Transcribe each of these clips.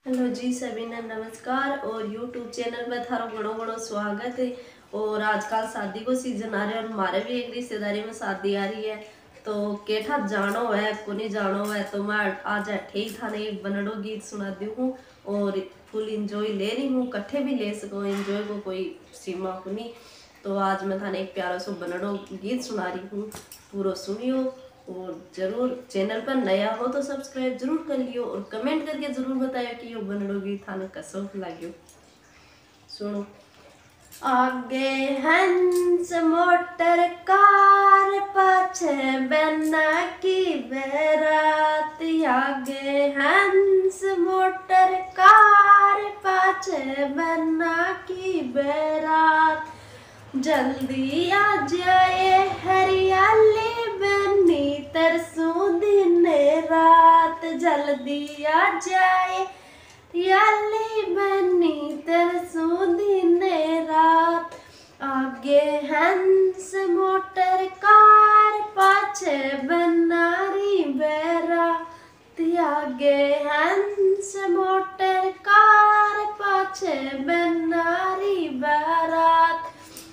Hello जी सभी ने नमस्कार और यूट्यूब चैनल पे थारो घणो घणो स्वागत है। और आजकल शादी को सीजन आ रहा है और हमारे भी एक रिश्तेदारी में शादी आ रही है, तो केठा जानो है को नहीं जानो है, तो मैं आज अठे ही थाने एक बनड़ो गीत सुना दी हूँ और फुल इंजॉय ले रही हूँ। कट्ठे भी ले सको इंजॉय को कोई सीमा को नहीं। तो आज मैं थाने एक प्यारा सो बनड़ो गीत सुना रही हूँ, पूरा सुनियो। और जरूर चैनल पर नया हो तो सब्सक्राइब जरूर कर लियो और कमेंट करके जरूर बतायो कि यो बनड़ोगी थाने कसो लाग्यो। सुनो। आगे हंस मोटर कार पाछे बन्ना की बेरात। आगे हंस मोटर कार पाछे बन्ना की बेरात। जल्दी आ जाए हरियाली बनी तरसों दिन रात। जल्दी आ जाए हरियाली बनी तरसों दिन रात। आगे हंस मोटर कार पाछे बनारी बेरात। आगे हंस मोटर कार पाछे बनारी बेरात।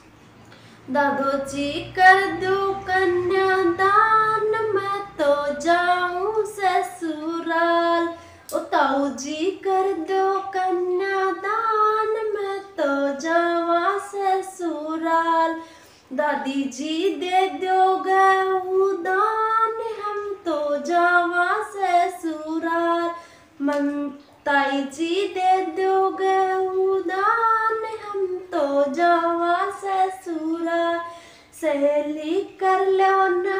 दादो जी कर दो कन्यादान मैं तो जाऊं ससुराल। ओ ताऊ जी कर दो कन्यादान मैं तो जावा ससुराल। दादी जी दे दोगे दान हम तो जावा ससुराल। ताई जी दे दोगे दान हम तो जावा ससुराल। सहेली कर लो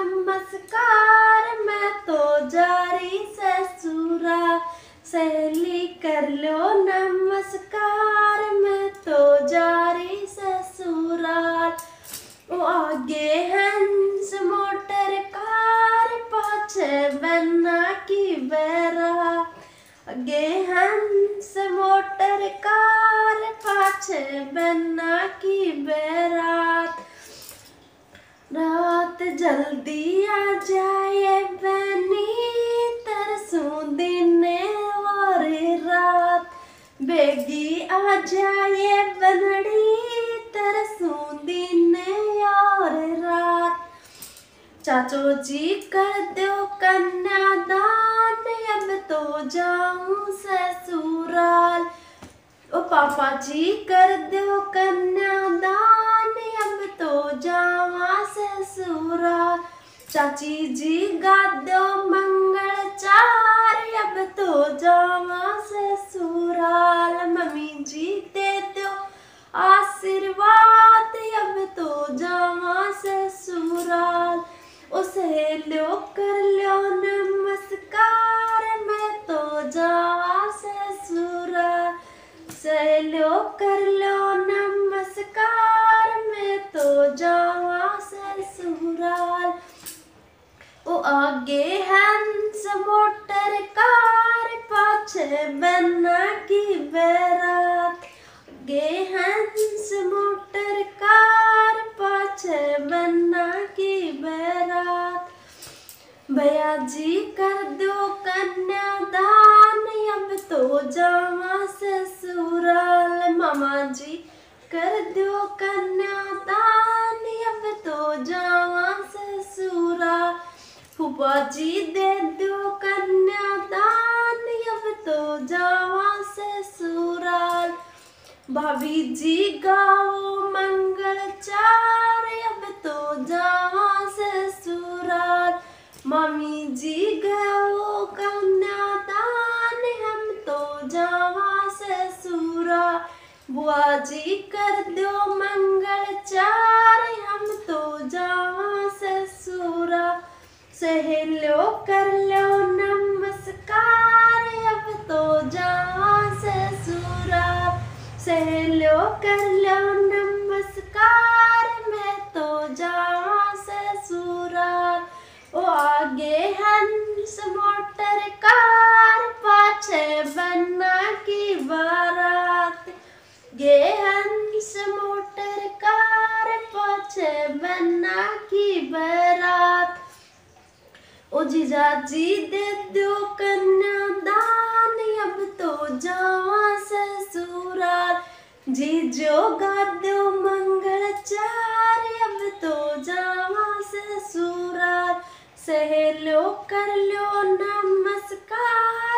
नमस्कार मैं तो जारी ससुराल। सहेली कर लो नमस्कार मैं तो जारी ससुराल। ओ आगे हंस मोटर कार पाछे बन्ना की बेरात। आगे हंस मोटर कार पाछे बन्ना की बेरात। रात जल्दी आ जाए बनी तरसों दिन और रात। बेगी आ जाए बनड़ी तरसों दिन और रात। चाचो जी कर दो कन्यादान अब तो जाऊं ससुराल। ओ पापा जी कर दो कन्यादान अब तो जावा ससुराल। चाची जी गा दो मंगल चार अब तो जावा ससुराल। मम्मी जी दे दो आशीर्वाद अब तो जावा ससुराल। उसे लो कर लो नमस्कार मैं तो जावा ससुराल। सहेलो कर लो नमस्कार मैं तो जावा ससुराल। ओ आगे हंस मोटर कार पाछे बन्ना की बेरात। आगे हंस मोटर कार पाछे बन्ना की बेरात। भैया जी कर दो कन्यादान अब तो जावा ससुराल। मामा जी कर दो कन्यादान अब तो जावा ससुराल। फूफा जी दे दो कन्यादान अब तो जावा ससुराल। भाभी जी गाओ मंगल चार अब तो जावा ससुराल। मामी जी गाओ कन्यादान हम तो जावा ससुराल। बुआ जी कर दो मंगल चार हम तो जावा ससुराल। सहेलो कर लो नमस्कार अब तो जावा ससुराल। सहेलो कर लो नमस्कार मैं तो जावा ससुराल। ओ आगे हंस मोटर कार पाछे बन्ना की बारात। गे हंस मोटर कार पाछे बन्ना की बारात। ओ जीजा जी दे दो कन्यादान अब तो जा जीजो गा दो मंगलचार, अब तो जावा ससुराल, सहेलो कर लो नमस्कार,